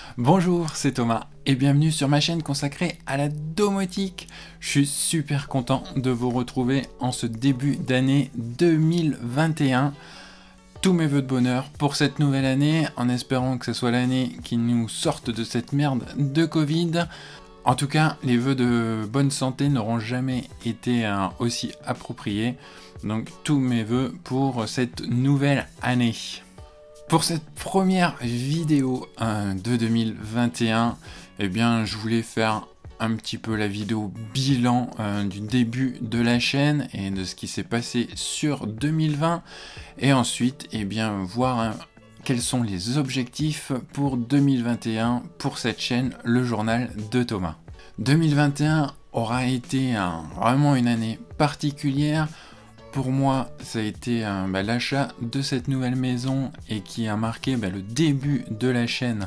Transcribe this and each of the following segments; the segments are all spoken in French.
Bonjour, c'est Thomas et bienvenue sur ma chaîne consacrée à la domotique. Je suis super content de vous retrouver en ce début d'année 2021. Tous mes voeux de bonheur pour cette nouvelle année, en espérant que ce soit l'année qui nous sorte de cette merde de Covid. En tout cas, les vœux de bonne santé n'auront jamais été aussi appropriés. Donc tous mes vœux pour cette nouvelle année. Pour cette première vidéo de 2021, eh bien, je voulais faire un petit peu la vidéo bilan du début de la chaîne et de ce qui s'est passé sur 2020. Et ensuite, eh bien, voir quels sont les objectifs pour 2021 pour cette chaîne, le journal de Thomas. 2021 aura été vraiment une année particulière. Pour moi, ça a été l'achat de cette nouvelle maison et qui a marqué le début de la chaîne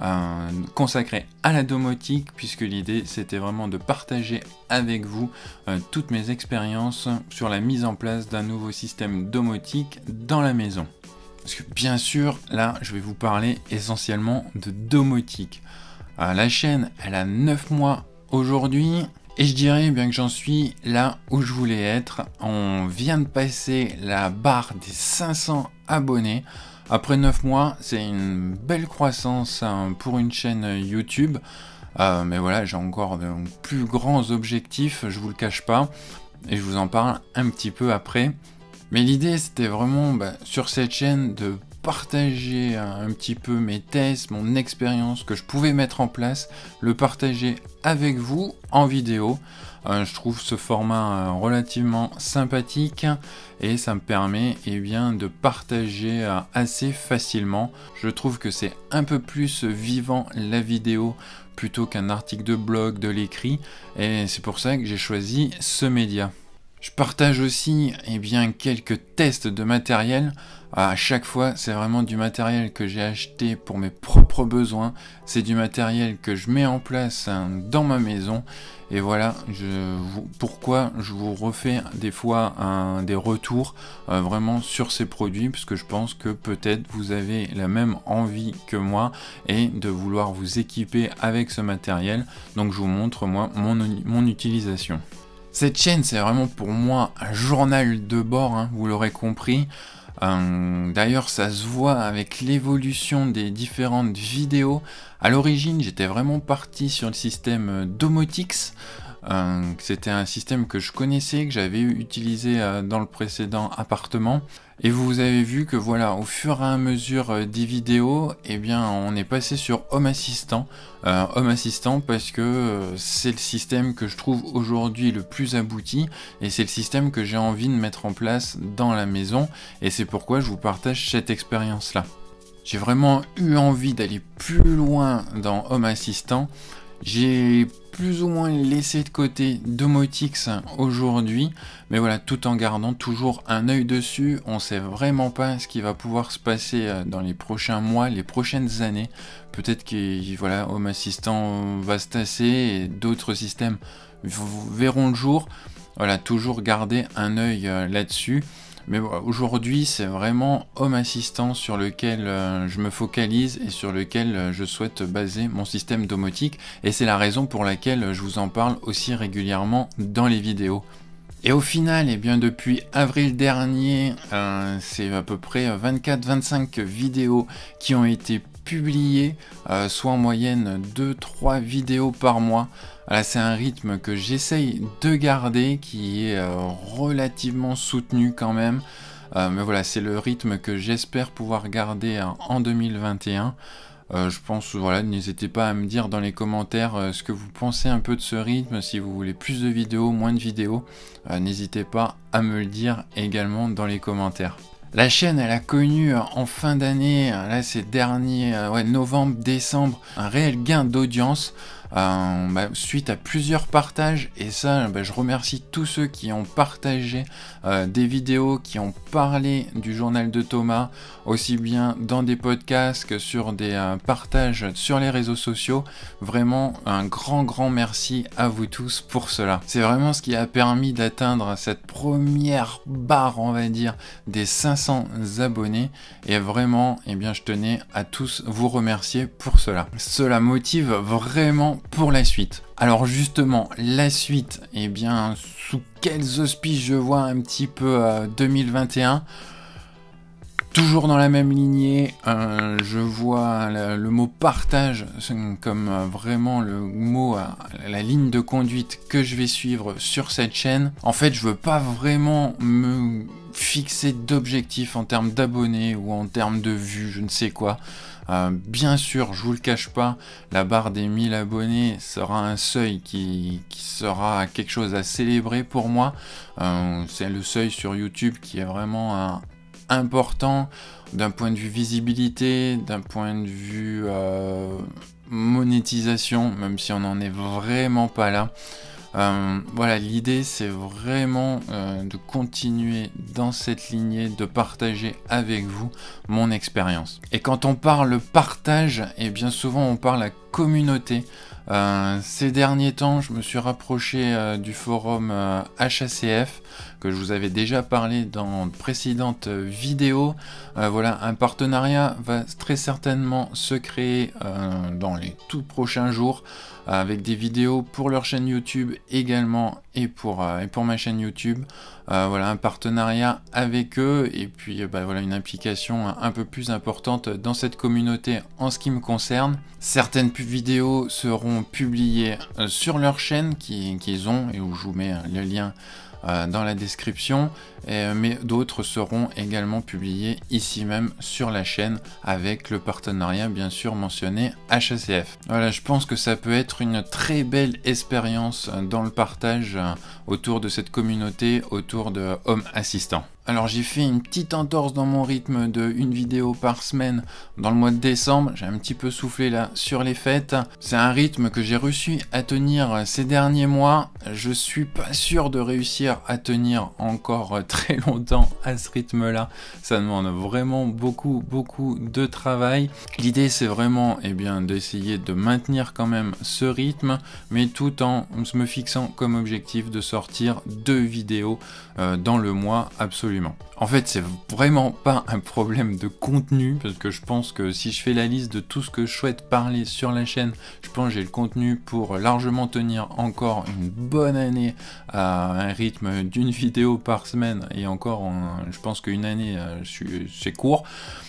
consacrée à la domotique, puisque l'idée c'était vraiment de partager avec vous toutes mes expériences sur la mise en place d'un nouveau système domotique dans la maison. Parce que bien sûr, là, je vais vous parler essentiellement de domotique. La chaîne, elle a 9 mois aujourd'hui. Et je dirais bien que j'en suis là où je voulais être. On vient de passer la barre des 500 abonnés. Après 9 mois, c'est une belle croissance pour une chaîne YouTube. Mais voilà, j'ai encore de plus grands objectifs, je vous le cache pas. Et je vous en parle un petit peu après. Mais l'idée, c'était vraiment sur cette chaîne de partager un petit peu mes tests, mon expérience que je pouvais mettre en place, le partager avec vous en vidéo. Je trouve ce format relativement sympathique et ça me permet de partager assez facilement. Je trouve que c'est un peu plus vivant la vidéo plutôt qu'un article de blog, de l'écrit, et c'est pour ça que j'ai choisi ce média. Je partage aussi quelques tests de matériel. À chaque fois, c'est vraiment du matériel que j'ai acheté pour mes propres besoins. C'est du matériel que je mets en place dans ma maison. Et voilà pourquoi je vous refais des fois des retours vraiment sur ces produits. Parce que je pense que peut-être vous avez la même envie que moi et de vouloir vous équiper avec ce matériel. Donc je vous montre moi mon utilisation. Cette chaîne, c'est vraiment pour moi un journal de bord, vous l'aurez compris. D'ailleurs, ça se voit avec l'évolution des différentes vidéos. À l'origine, j'étais vraiment parti sur le système Domotix. C'était un système que je connaissais, que j'avais utilisé dans le précédent appartement. Et vous avez vu que voilà, au fur et à mesure des vidéos, on est passé sur Home Assistant. Home Assistant parce que c'est le système que je trouve aujourd'hui le plus abouti et c'est le système que j'ai envie de mettre en place dans la maison et c'est pourquoi je vous partage cette expérience-là. J'ai vraiment eu envie d'aller plus loin dans Home Assistant. J'ai plus ou moins laissé de côté Domotix aujourd'hui, mais voilà, tout en gardant toujours un œil dessus. On sait vraiment pas ce qui va pouvoir se passer dans les prochains mois, les prochaines années. Peut-être que Home Assistant va se tasser et d'autres systèmes verront le jour. Voilà, toujours garder un œil là-dessus. Mais aujourd'hui, c'est vraiment Home Assistant sur lequel je me focalise et sur lequel je souhaite baser mon système domotique. Et c'est la raison pour laquelle je vous en parle aussi régulièrement dans les vidéos. Et au final, depuis avril dernier, c'est à peu près 24-25 vidéos qui ont été publiées, soit en moyenne 2-3 vidéos par mois. Là, c'est un rythme que j'essaye de garder, qui est relativement soutenu quand même. Mais voilà, c'est le rythme que j'espère pouvoir garder en 2021. Je pense, n'hésitez pas à me dire dans les commentaires ce que vous pensez un peu de ce rythme, si vous voulez plus de vidéos, moins de vidéos. N'hésitez pas à me le dire également dans les commentaires. La chaîne, elle a connu en fin d'année, là ces derniers novembre, décembre, un réel gain d'audience. suite à plusieurs partages, et ça je remercie tous ceux qui ont partagé des vidéos, qui ont parlé du journal de Thomas, aussi bien dans des podcasts que sur des partages sur les réseaux sociaux. Vraiment un grand merci à vous tous pour cela. C'est vraiment ce qui a permis d'atteindre cette première barre, on va dire, des 500 abonnés, et vraiment je tenais à tous vous remercier pour cela. Cela motive vraiment pour la suite. Alors justement, la suite, sous quels auspices je vois un petit peu 2021. Toujours dans la même lignée, je vois le mot partage comme vraiment le mot, la ligne de conduite que je vais suivre sur cette chaîne. En fait, je veux pas vraiment me fixer d'objectifs en termes d'abonnés ou en termes de vues, je ne sais quoi. Bien sûr, je vous le cache pas, la barre des 1000 abonnés sera un seuil qui sera quelque chose à célébrer pour moi. C'est le seuil sur YouTube qui est vraiment important d'un point de vue visibilité, d'un point de vue monétisation, même si on n'en est vraiment pas là. Voilà, l'idée c'est vraiment de continuer dans cette lignée, de partager avec vous mon expérience. Et quand on parle partage, bien souvent on parle à communauté. Ces derniers temps, je me suis rapproché du forum HACF, que je vous avais déjà parlé dans de précédentes vidéos. Voilà, un partenariat va très certainement se créer dans les tout prochains jours, avec des vidéos pour leur chaîne YouTube également, et pour ma chaîne YouTube. Voilà, un partenariat avec eux, et puis voilà, une implication un peu plus importante dans cette communauté en ce qui me concerne. Certaines vidéos seront publiées sur leur chaîne qu'ils ont, et où je vous mets le lien dans la description, mais d'autres seront également publiées ici même sur la chaîne, avec le partenariat bien sûr mentionné HACF. Voilà, je pense que ça peut être une très belle expérience dans le partage autour de cette communauté, autour de Home Assistant. Alors j'ai fait une petite entorse dans mon rythme de une vidéo par semaine dans le mois de décembre. J'ai un petit peu soufflé là sur les fêtes. C'est un rythme que j'ai réussi à tenir ces derniers mois. Je suis pas sûr de réussir à tenir encore très longtemps à ce rythme là. Ça demande vraiment beaucoup de travail. L'idée c'est vraiment d'essayer de maintenir quand même ce rythme, mais tout en me fixant comme objectif de sortir 2 vidéos dans le mois absolument. En fait, c'est vraiment pas un problème de contenu, parce que je pense que si je fais la liste de tout ce que je souhaite parler sur la chaîne, je pense que j'ai le contenu pour largement tenir encore une bonne année à un rythme d'une vidéo par semaine, et encore, je pense qu'une année, c'est court.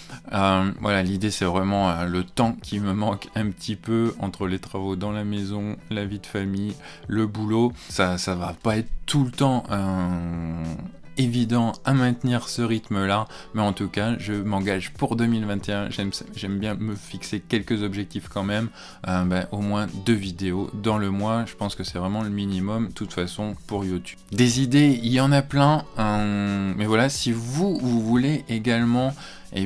Voilà, l'idée c'est vraiment le temps qui me manque un petit peu entre les travaux dans la maison, la vie de famille, le boulot. Ça va pas être tout le temps évident à maintenir ce rythme là, mais en tout cas je m'engage pour 2021. J'aime bien me fixer quelques objectifs quand même, au moins 2 vidéos dans le mois. Je pense que c'est vraiment le minimum de toute façon pour YouTube. Des idées, il y en a plein, mais voilà, si vous voulez également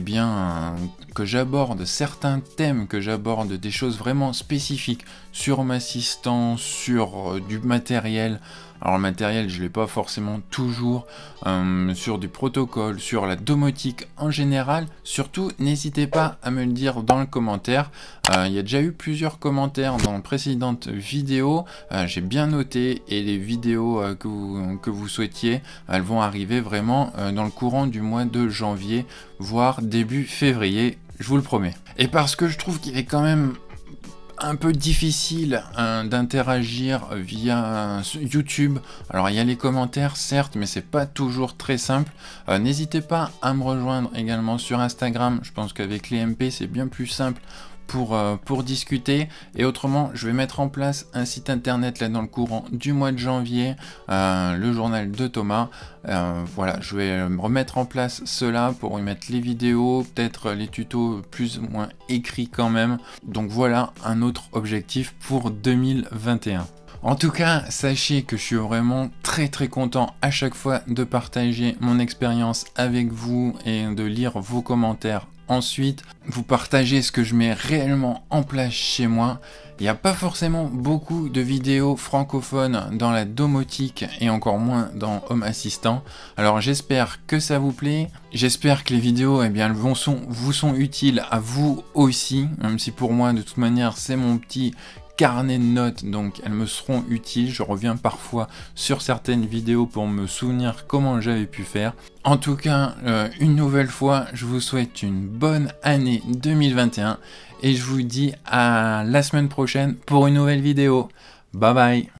que j'aborde certains thèmes, que j'aborde des choses vraiment spécifiques sur Home Assistant, sur du matériel. Alors le matériel, je ne l'ai pas forcément toujours, sur du protocole, sur la domotique en général. Surtout, n'hésitez pas à me le dire dans le commentaire. Il y a déjà eu plusieurs commentaires dans de précédentes vidéos. J'ai bien noté, et les vidéos que vous souhaitiez, elles vont arriver vraiment dans le courant du mois de janvier, voire début février, je vous le promets. Et parce que je trouve qu'il est quand même un peu difficile d'interagir via YouTube. Alors il y a les commentaires certes, mais c'est pas toujours très simple. N'hésitez pas à me rejoindre également sur Instagram. Je pense qu'avec les MP c'est bien plus simple pour discuter. Et autrement, je vais mettre en place un site internet là dans le courant du mois de janvier, le journal de Thomas. Voilà, je vais remettre en place cela pour y mettre les vidéos, peut-être les tutos plus ou moins écrits quand même. Donc voilà un autre objectif pour 2021. En tout cas, sachez que je suis vraiment très content à chaque fois de partager mon expérience avec vous et de lire vos commentaires ensuite vous partager ce que je mets réellement en place chez moi. Il n'y a pas forcément beaucoup de vidéos francophones dans la domotique et encore moins dans Home Assistant. Alors j'espère que ça vous plaît. J'espère que les vidéos vous sont utiles à vous aussi, même si pour moi de toute manière c'est mon petit carnet de notes, donc elles me seront utiles. Je reviens parfois sur certaines vidéos pour me souvenir comment j'avais pu faire. En tout cas, une nouvelle fois, je vous souhaite une bonne année 2021 et je vous dis à la semaine prochaine pour une nouvelle vidéo. Bye bye.